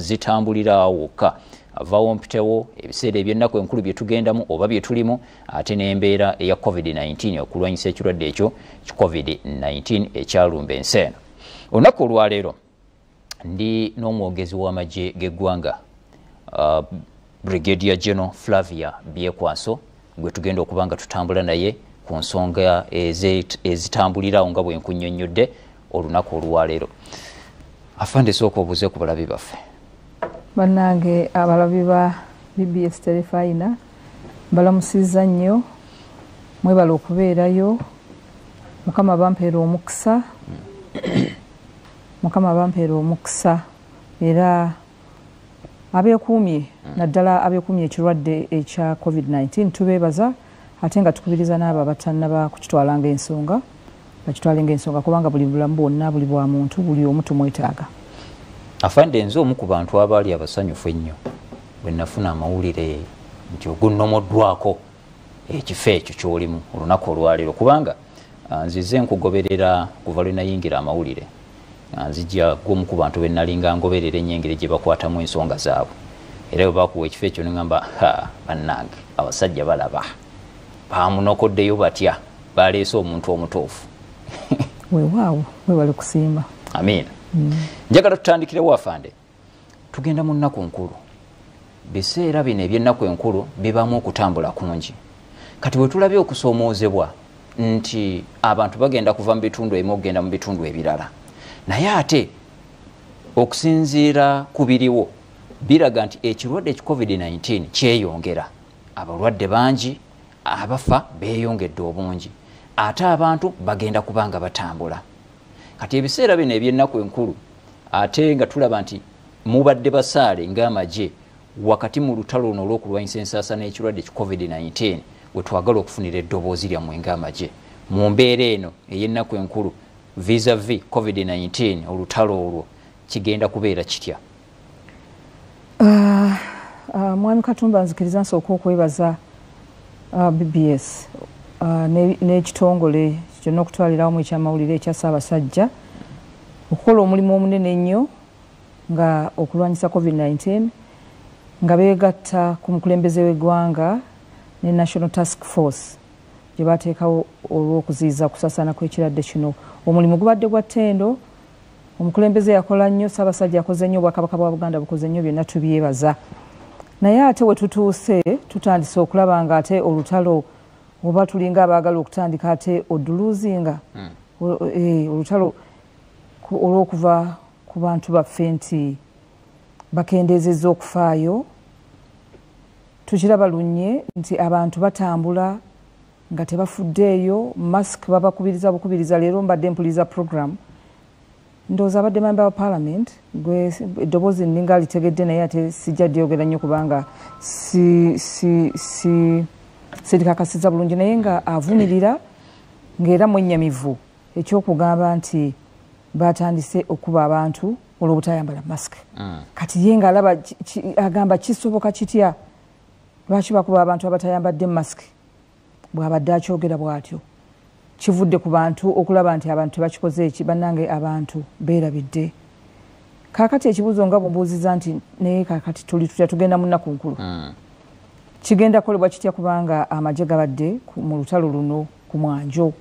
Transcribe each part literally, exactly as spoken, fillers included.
zitambulira wokka avawo mpitewo ebiseera eby'ennaku enkulu bye tugendamu oba bye tulimu ate n'embeera eya covid nineteen okulwanyisa ekirwadde ekyo covid nineteen ekyalumba ensi eno. Olunaku olwaleero ndi n'omwogezi w'amagye g'eggwanga uh, Brigadier General Flavia Byekwaso gwe tugenda okuba nga tutambula naye ku nsonga ezitambulirawo nga bwe nkunnyonnyodde olunaku olwaleero. Afande sooka obuuze ku balabi baffe. Bannange abalabi ba B B S Telefayina balamusizza nnyo mwebala okubeerayo. Mukama bampeera omukisa Mukama bampeera omukisa era abeekuumye naddala abeekuumye ekirwadde ekya covid nineteen tubeebaza ate nga tukubiriza n'abo abatannaba kukitwala ng'ensonga bakitwale ng'ensonga kubanga buli bulamu bwonna buli bwa muntu buli omu tumwetaaga. Afande nze omu ku bantu abaali abasanyufu ennyo bwe nafuna amawulire nti ogunnomoddwako ekifo ekyo ky'olimu olunaku olwaleero kubanga nzize nkugoberera kuva lwe nayingira amawulire nzijja gwomu ku bantu be nalinga ngoberera ennyengere gye bakwatamu ensonga zaabwe era bwe bakuwa ekifo ekyo neŋŋamba ha bannange abasajja balaba bamunokoddeyo batya baleese omuntu omutuufu. Weewaawo weewale kusiima. Amiina. Mm. Njagala tutandikirewo afande tugenda mu nnaku nkulu biseera bino eby'ennaku enkulu bibamu okutambula kungi kati bwe tulabye okusoomoozebwa nti abantu bagenda kuva mu bitundu ebimu okugenda mu bitundu ebirala naye ate okusinziira ku biriwo biraga nti ekirwadde covid nineteen kyeyongera abalwadde bangi abafa beeyongedde obungi ate abantu bagenda kubanga batambula kati ebiseera bino eby'ennaku enkulu ate nga tulaba nti mubadde basaale ng'amagye wakati mu lutalo luno olw'okulwanyisa ensaasana ekirwadde covid nineteen we twagala okufunira eddoboozi lyammwe ng'amagye mu mbeera eno ey'ennaku enkulu vis-a-vis covid nineteen olutalo olwo kigenda kubeera kitya? Uh, uh, Mwami Katumba nzikiriza nsooka okwebaza uh, B B S uh, n'ekitongole kyonna okutwalirawo ekyamawulire ekya Ssaabasajja okukola omulimu omunene ennyo nga okulwanyisa covid nineteen nga beegatta ku mukulembeze w'eggwanga ne National Task Force gye bateekawo olw'okuziyiza kusaasaana kw'ekirwadde kino. Omulimu gubadde gwa ttendo, omukulembeze yakola nnyo, Ssaabasajja yakoze nnyo, Obwakabaka bwa Buganda bukoze nnyo, byonna tubyebaza. Naye ate we tutuuse tutandise okulaba nga ate olutalo oba tulinga abaagala okutandika ate oduluzinga mm. e, olutalo olw'okuva ku bantu baffe nti bakendeezezza okufaayo. Tukiraba lunye nti abantu batambula nga tebafuddeeyo, mask babakubiriza bukubiriza. Leero mbadde mpuliriza program ndowooza abadde member wa parliament gwe eddoboozi nninga litegedde naye ate sijja dyogera nnyo kubanga si, si, si, sirikakasiza bulungi naye nga avumirira ng'era mwennyamivu ekyokugamba nti batandise okuba abantu olw'obutayambala mask mm. kati ye ng'alaba agamba kisoboka kitya lwaki bakuba abantu abatayambadde mask bw'abadde akyogera bw'atyo kivudde ku bantu okulaba nti abantu tebakikoze eki. Bannange abantu beerabidde. Kaakati ekibuuzo nga bumbuuziza nti naye kaakati tuli tutya tugenda mu nnaku nkulu mm. kigenda kolebwa kitya kubanga amagye gabadde mu lutalo luno ku mwanjo.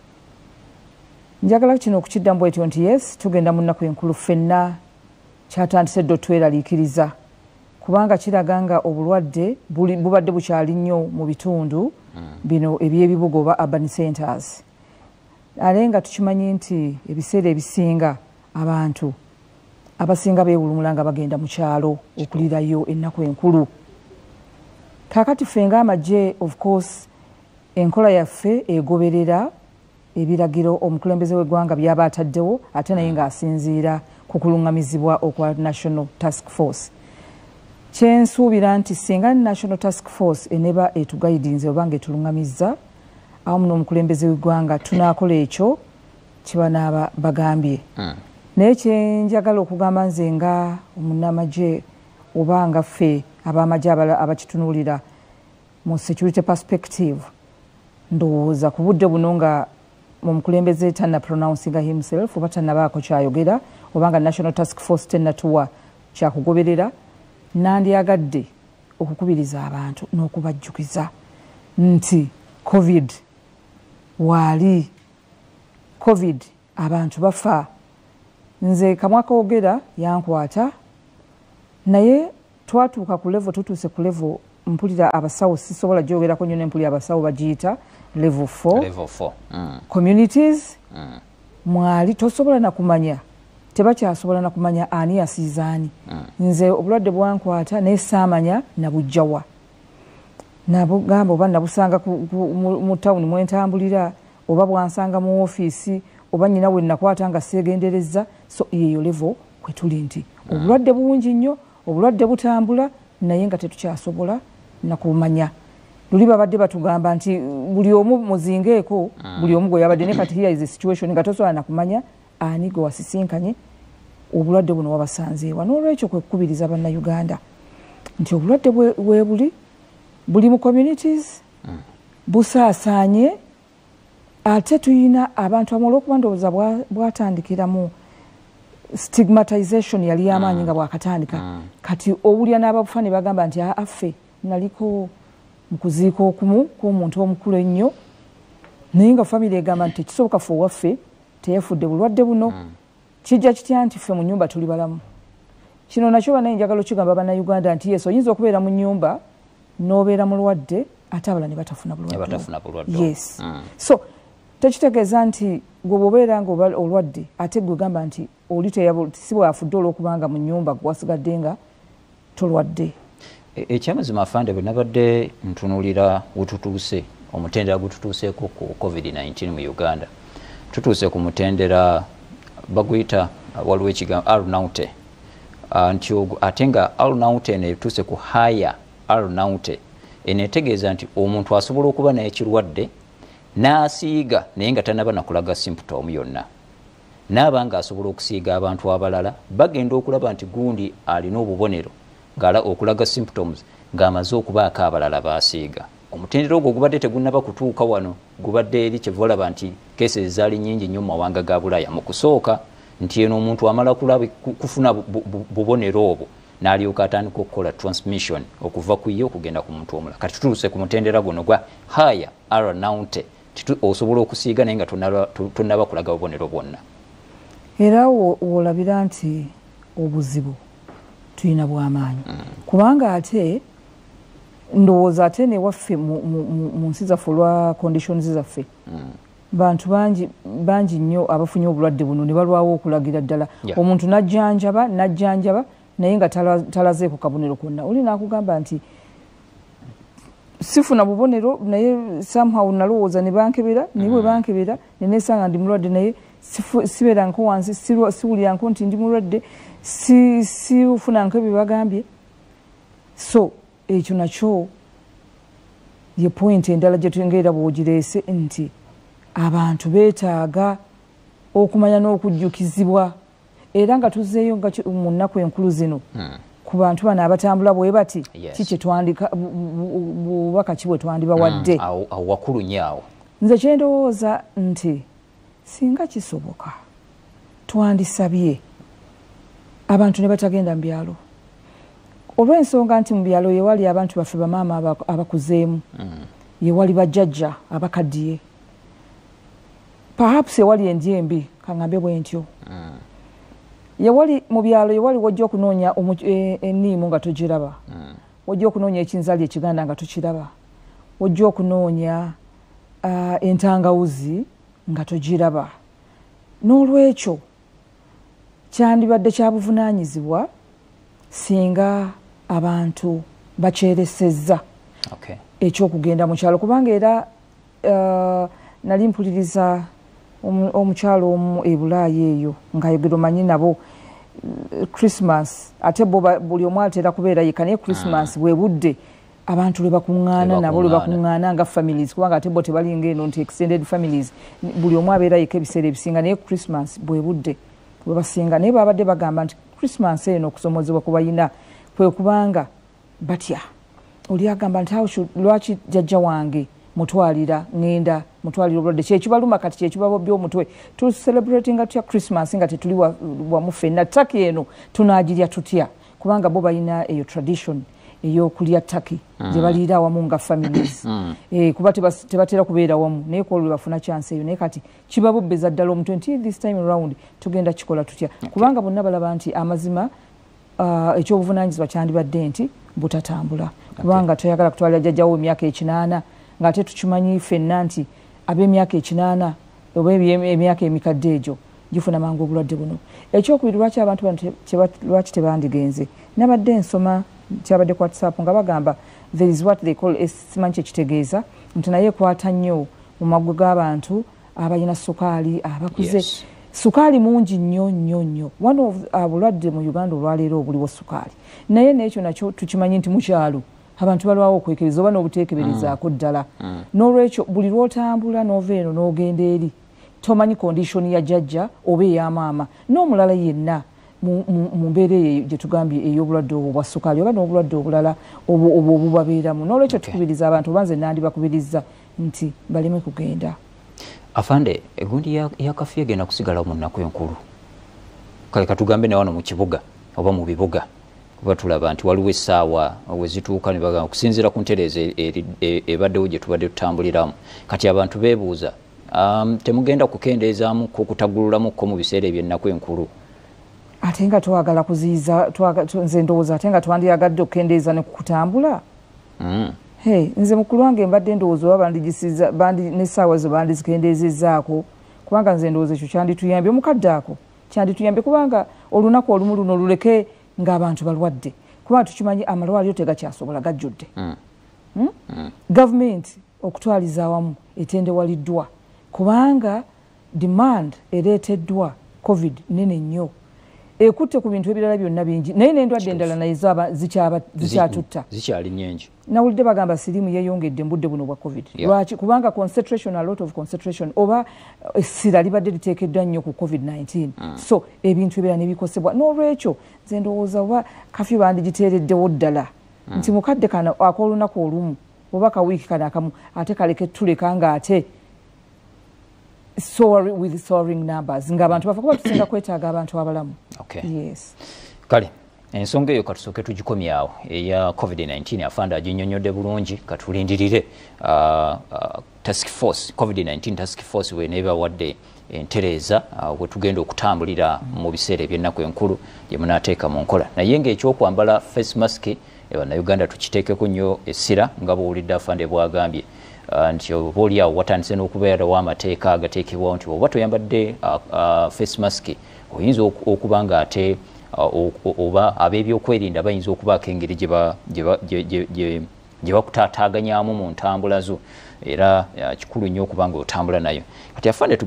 Njagala kino okukiddamu bwetyo nti yes tugenda mu nnaku enkulu ffenna kyatandise ddo tweraliikiriza kubanga kiraga nga obulwadde bubadde bukyali nnyo mu bitundu mm. bino eby'ebibuga oba urban centers. Ale nga tukimanyi nti ebiseera ebisinga abantu abasinga beewulumula nga bagenda mu kyalo okulirayo ennaku enkulu. Kaakati ffe ng'amagye of course enkola yaffe egoberera ebiragiro omukulembeze w'eggwanga by'aba ataddewo ate naye ng'asinziira ku kuluŋŋamizibwa okwa National Task Force. Kyensuubira nti singa National Task Force eneba etugayidinze oba ng'etuluŋŋamizza awamu n'omukulembeze w'eggwanga tunaakola ekyo kibanaaba bagambye. Mm. Naye kyenjagala okugamba nze nga omunnamagye oba nga ffe ab'amagye abakitunuulira mu security perspective ndowooza ku budde buno nga omukulembeze tanna pronouncing himself oba tannabaako kyayogera oba nga National Task Force tennatuwa kyakugoberera nandyagadde okukubiriza abantu n'okubajjukiza nti covid waali covid abantu bafa. Nze kamwaka ogera yankwata naye twatuuka ku level tutuuse ku level mpulira abasawo sisobola gyogerako nnyo nempulira abasawo bagiyita level four, level four. Mm. communities mm. mwali tosobola nakumanya tebakyasobola nakumanya ani yasiizaani. mm. Nze obulwadde bwankwata naye saamanya nabujjawa nabugamba oba nabusanga mu tawuni mwentambulira oba bwansanga mu ofiisi oba nyina we nakwata nga seegendereza. So yeyo level kwe tuli nti mm. obulwadde bungi nnyo, obulwadde butambula naye nga tetukyasobola nakumanya. Luli babadde batugamba nti buli omu muzingeeko mm. buli omu gwe yabadde ne kati here is a situation nga tosobola nakumanya ani gwe wasisinkanye obulwadde buno wabasanzeewa. N'olwekyo kwe kukubiriza bannayuganda nti obulwadde bwe buli buli mu communities mm. busaasaanye ate tuyina abantu abamu olw'okuba ndowooza bwatandikiramu stigmatization yali y'amaanyi nga bwakatandika. mm. Kati owulya n'ababufa ne bagamba nti affe naliko mu kuziika okumu kw'omuntu omukulu ennyo naye nga famire egamba nti tekisoboka ffe owaffe teyafudde bulwadde buno. mm. Kijja kitya nti ffe mu nnyumba tuli balamu? Kino nakyo banaye njagala okigamba bannayuganda nti yesu oyinza okubeera mu nnyumba n'obeera mulwadde ate abala ne batafuna bulwadde. Yes. mm. So tekitegeeza nti gwe bw'obeera nga olwadde ate gwe gamba nti oli si bwafudde olw'okubanga mu nnyumba gwe wasigadde nga tolwadde. Ekyamazima afande bwe nabadde ntunuulira wetutuuse omutendera gututuuseeko ku covid nineteen mu Uganda, tutuuse ku mutendera baguyita waliwo ekigambo alunaute nti ate nga alunaute eno etuuse ku haya alunaute eno etegeeza nti omuntu asobola okuba naye ekirwadde n'asiiga naye nga tanaba nakulaga symptom yonna, naaba nga asobola okusiiga abantu abalala bagenda okulaba nti gundi alina obubonero ngala okulaga symptoms ng'amaze okubaako abalala basiiga. Omutendera ogwo gubadde tegunnaba kutuuka wano, gubadde eri kyevalaba nti cases zaali nnyingi nnyo mu mawanga ga Bulaya mu kusooka nti eno omuntu amala kulaba kufuna bubonero obwo n'alyoka atandika okukola transmission okuva ku ye okugenda ku muntu omulala. Kati tutuuse ku mutendera guno gwa haya aronaunte osobola okusiiga naye nga tonnaba kulaga bubonero bwonna. Era olabira nti obuzibu tuyina bw'amaanyi. mm. Kubanga ate ndowooza ate ne waffe mu nsi zaffe olwa conditions zaffe mm. bantu bangi bangi nnyo abafunye obulwadde buno ne balwawo okulagira ddala. yeah. Omuntu najjanjaba najjanjaba naye nga talazeeko kabonero konna. Oli naakugamba nti sifuna bubonero naye somehow nalowooza ne bankebera naye bwe bankebera ne neesanga ndi mulwadde naye sibeeranko wansi siwulyanko nti ndi mulwadde siufunanko bye bagambye. So ekyo nakyo ye point endala gye tuyingira bw'ogireese nti abantu beetaaga okumanya n'okujjukizibwa era nga tuzzeeyo nga mu nnaku enkulu zino mm. ku bantu bano abatambula bwe bati yes. Kiki twandika bubaka ki bwe twandibawadde. mm. awo wakulu nnyo awo. Nze kye ndowooza nti singa kisoboka twandisabye abantu ne batagenda mu byalo olw'ensonga nti mu byalo ye wali abantu baffe bamaama abakuzeemu mm. ye wali bajjajja abakaddiye perhaps ewali endyembi kaŋŋambe bwe ntyo mm. ye wali mu byalo ye wali wajja okunoonya enniimu nga togiraba mm. wajja okunoonya ekinzaali ekiganda nga tokiraba wajja okunoonya uh, entangawuzi nga togiraba. N'olwekyo kyandibadde kya buvunaanyizibwa singa abantu bakyeresezza okay. ekyokugenda mu kyalo kubanga era uh, nali mpuliriza omukyalo omu e Bulaaya eyo ng'ayogera omanyi nabo uh, Christmas ate bo buli omu atera kubeera yekka naye Christmas mm. bwe budde abantu lwe bakuŋŋaana nabo lwe bakuŋŋaana nga families kubanga ate bo tebalinga eno nti extended families buli omu abeera yekka ebiseera ebisinga naye Christmas bwe budde bwe basinga naye babadde bagamba nti Christmas eno okusomozebwa ku bayina kwe kubanga batya oli agamba nti lwaki jjajja wange mutwalira ngenda mutwalira obulwadde kyekibaluma kati kyekibabobya omutwe tu celebrating atya Christmas nga tetuli wamu ffenna ttaki eno tunaagirya tutya kubanga bo balina eyo tradition eyokulya ttaki mm. gye baliira awamu nga families mm. e, kuba tebatera kubeera wamu naye kwolwe bafuna chance eyo naye kati kibabubbeza ddala omuntu nti this time around tugenda kikola tutya okay. kubanga bonna balaba nti amazima uh, ekyobuvunaanyizibwa kyandibadde nti butatambula kubanga okay. toyagala kutwalira jjajjawo emyaka ekinaana ng'ate tukimanyi ffenna nti ab'emyaka ekinaana oba emyaka emikadde egyo gifuna mangu obulwadde buno ekyokubiri lwaki abantu bano lwaki tebandigenze nabadde ensoma kyabadde ku WhatsApp nga bagamba there is what they call simanyi kyekitegeeza nti naye ekwata nnyo mu magwe g'abantu abalina sukaali abakuze yes. sukaali mungi nnyo nnyo nnyo one of obulwadde mu Uganda olwaleero obuliwo sukaali naye n'ekyo nakyo tukimanyi nti mu kyalo abantu balwawo okwekebeza oba n'obuteekeberezaako ddala mm. mm. n'olwekyo buli lw'otambula n'ova eno n'ogenda eri tomanyi condition ya jjajja oba eya maama n'omulala yenna mu mbeera eyo gye tugambye ey'obulwadde obwo bwa sukaali oba n'obulwadde obulala obwo obubabeeramu n'olwekyo okay. tukubiriza abantu oba nze nandi bakubiriza nti baleme kugenda. Afande, egundi ya, ya kafiya egenda kusigala mu nnaku enkulu kale katugambe ne wano mu kibuga oba mu bibuga kuba tulaba nti waliwo essaawa we zituuka ne bagamba okusinziira ku ntereeza ebaddewo gye tubadde tutambuliramu kati abantu beebuuza um, temugenda kukendeezaamu kukutagululamuko mu biseera eby'ennaku enkulu ate nga twagala kuziyiza nze ndowooza ate nga twandiyagadde okukendeeza ne kukutambula mm. hey, nze mukulu wange mbadde ndowooza oba bandigisiza bandi n'essaawa zo bandizikendeezezzaako kubanga nze ndowooza ekyo kyandituyambye omukadde ako kyandituyambye kubanga olunaku olumu luno luleke ng'abantu balwadde kubanga tukimanyi amalwaliro tegakyasobola gajjudde mm. hmm? mm. gavumenti okutwaliza awamu etendewaliddwa kubanga demand ereeteddwa covid nene nnyo ekutte ku bintu ebirala byonna bingi naye n'endwadde endala naye zikyatutta zikyali nnyingi nawulidde bagamba siriimu yeeyongedde mu budde buno bwa covid yeah. lwaki kubanga concentration a lot of concentration oba essira libadde liteekeddwa nnyo ku covid nineteen mm. so ebintu ebirala ne bikosebwa n'olwekyo nze ndowooza oba kafyu bandigiteereddewo ddala mm. nti mukadde kano ak'olunaku olumu oba kawiiki kano akamu ate kaleke tuleka ng'ate soar with soaring numbers ng'abantu bafa kuba tusinga kwetaaga abantu abalamu okay. yes. kale ensonga eyo katusooke tugikomyawo eya covid nineteen afande aginnyonnyodde bulungi katulindirire uh, uh, task force covid nineteen task force weneebawadde entereeza uh, wetugenda okutambulira mm. mu biseera eby'ennaku enkulu gye munaateeka mu nkola naye ng'ekyokwambala face mask bannayuganda tukiteekeko nnyo essira nga bw'owulidde afande bwagambye Uh, nti oba oli awo watandise n'okubeerawo amateeka agateekebwawo nti oba toyambadde uh, uh, face mask oyinza okuba nga ate uh, oba ab'ebyokwerinda bayinza okubaako engeri gye bakutaataaganyamu mu ntambula zo era uh, kikulu nnyo okuba nga otambula nayo kati afande